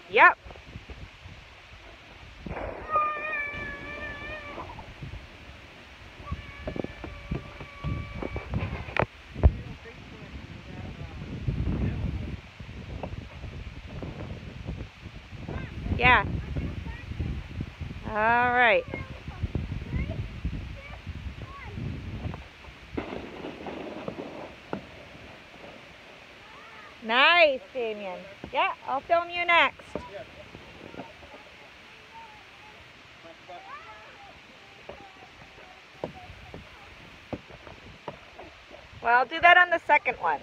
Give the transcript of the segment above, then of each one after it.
Yep. Yeah. All right. Nice, Damien. Yeah, I'll film you next. Well, I'll do that on the second one.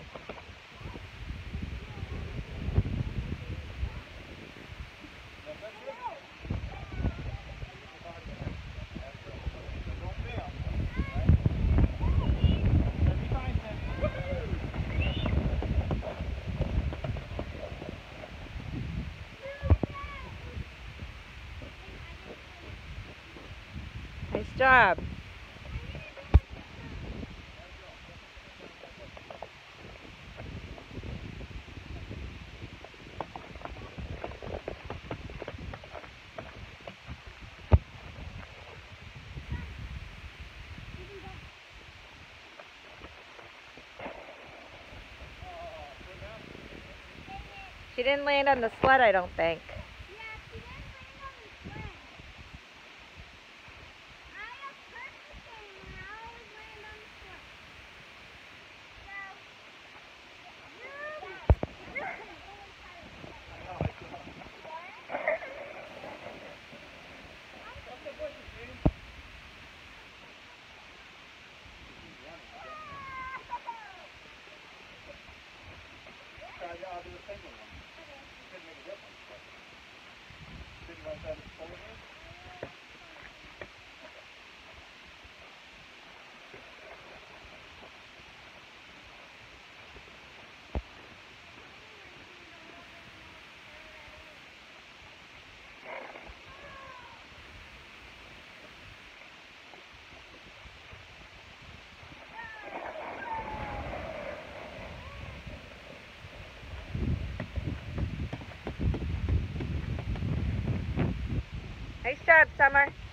Nice job. She didn't land on the sled, I don't think. I'll do the single one. Couldn't make a difference, but didn't want that full again? Nice job, Summer.